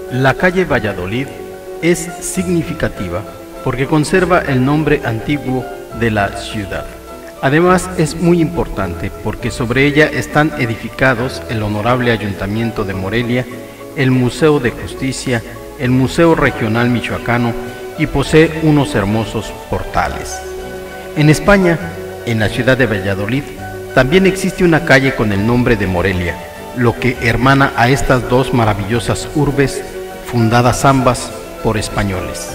La calle Valladolid es significativa porque conserva el nombre antiguo de la ciudad. Además es muy importante porque sobre ella están edificados el Honorable Ayuntamiento de Morelia, el Museo de Justicia, el Museo Regional Michoacano y posee unos hermosos portales. En España, en la ciudad de Valladolid, también existe una calle con el nombre de Morelia, lo que hermana a estas dos maravillosas urbes, fundadas ambas por españoles.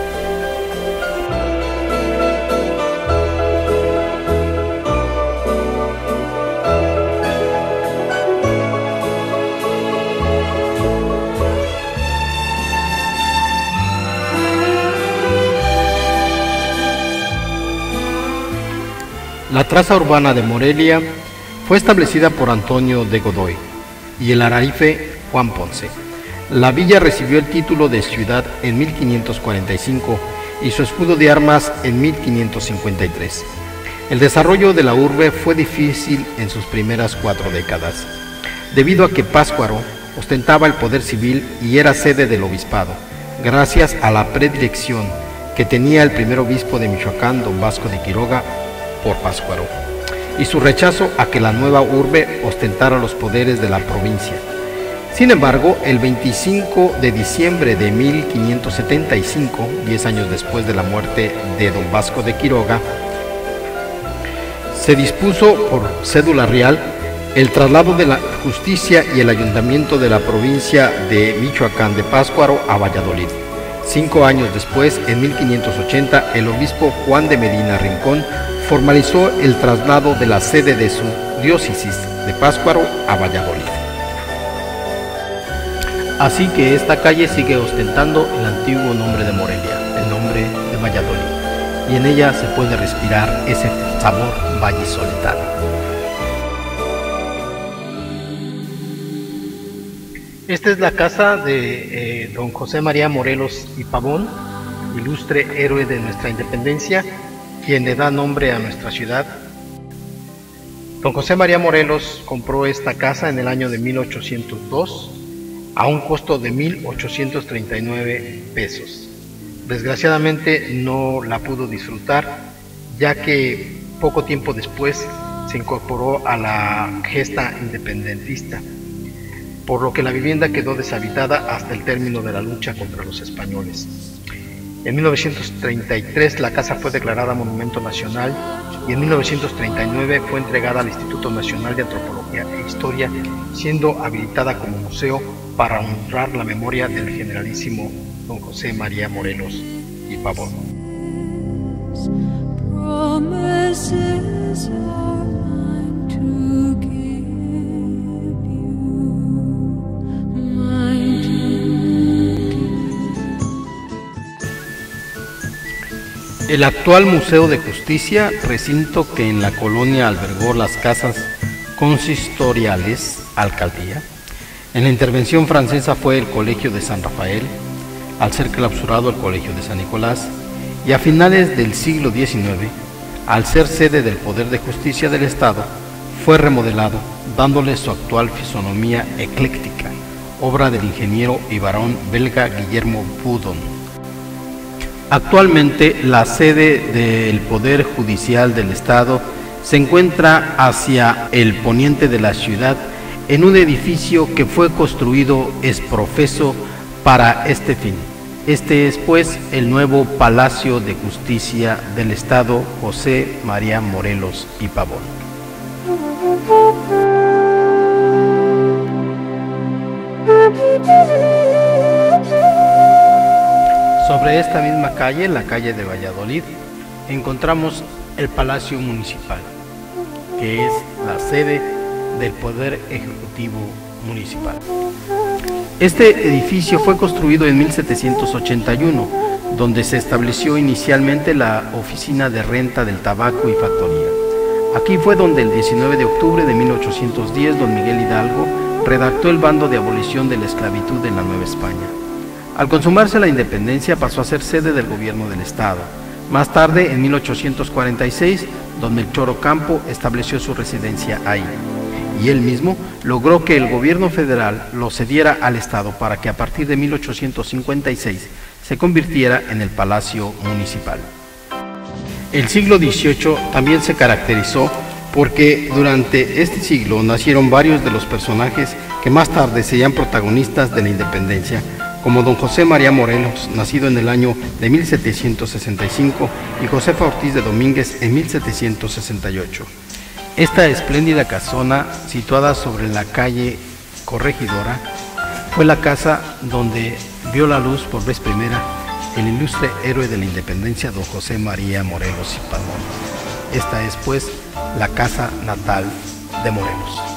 La traza urbana de Morelia fue establecida por Antonio de Godoy y el alarife Juan Ponce. La villa recibió el título de ciudad en 1545 y su escudo de armas en 1553. El desarrollo de la urbe fue difícil en sus primeras 4 décadas, debido a que Pátzcuaro ostentaba el poder civil y era sede del obispado, gracias a la predilección que tenía el primer obispo de Michoacán, don Vasco de Quiroga, por Pátzcuaro, y su rechazo a que la nueva urbe ostentara los poderes de la provincia. Sin embargo, el 25 de diciembre de 1575, 10 años después de la muerte de don Vasco de Quiroga, se dispuso por cédula real el traslado de la justicia y el ayuntamiento de la provincia de Michoacán de Pátzcuaro a Valladolid. 5 años después, en 1580, el obispo Juan de Medina Rincón formalizó el traslado de la sede de su diócesis de Pátzcuaro a Valladolid. Así que esta calle sigue ostentando el antiguo nombre de Morelia, el nombre de Valladolid, y en ella se puede respirar ese sabor vallisoletano. Esta es la casa de don José María Morelos y Pavón, ilustre héroe de nuestra independencia, quien le da nombre a nuestra ciudad. Don José María Morelos compró esta casa en el año de 1802 a un costo de 1,839 pesos. Desgraciadamente no la pudo disfrutar, ya que poco tiempo después se incorporó a la gesta independentista, por lo que la vivienda quedó deshabitada hasta el término de la lucha contra los españoles. En 1933 la casa fue declarada Monumento Nacional y en 1939 fue entregada al Instituto Nacional de Antropología e Historia, siendo habilitada como museo para honrar la memoria del generalísimo don José María Morelos y Pavón. El actual Museo de Justicia, recinto que en la colonia albergó las casas consistoriales, alcaldía. En la intervención francesa fue el Colegio de San Rafael, al ser clausurado el Colegio de San Nicolás, y a finales del siglo XIX, al ser sede del Poder de Justicia del Estado, fue remodelado, dándole su actual fisonomía ecléctica, obra del ingeniero y barón belga Guillermo Boudon. Actualmente la sede del Poder Judicial del Estado se encuentra hacia el poniente de la ciudad en un edificio que fue construido ex profeso para este fin. Este es pues el nuevo Palacio de Justicia del Estado José María Morelos y Pavón. Sobre esta misma calle, la calle de Valladolid, encontramos el Palacio Municipal, que es la sede del Poder Ejecutivo Municipal. Este edificio fue construido en 1781, donde se estableció inicialmente la Oficina de Renta del Tabaco y Factoría. Aquí fue donde el 19 de octubre de 1810 don Miguel Hidalgo redactó el bando de abolición de la esclavitud en la Nueva España. Al consumarse la independencia pasó a ser sede del gobierno del Estado. Más tarde, en 1846, don Melchor Ocampo estableció su residencia ahí. y él mismo logró que el gobierno federal lo cediera al Estado para que a partir de 1856 se convirtiera en el Palacio Municipal. El siglo XVIII también se caracterizó porque durante este siglo nacieron varios de los personajes que más tarde serían protagonistas de la independencia, como don José María Morelos, nacido en el año de 1765, y Josefa Ortiz de Domínguez en 1768. Esta espléndida casona, situada sobre la calle Corregidora, fue la casa donde vio la luz por vez primera el ilustre héroe de la independencia, don José María Morelos y Pavón. Esta es, pues, la casa natal de Morelos.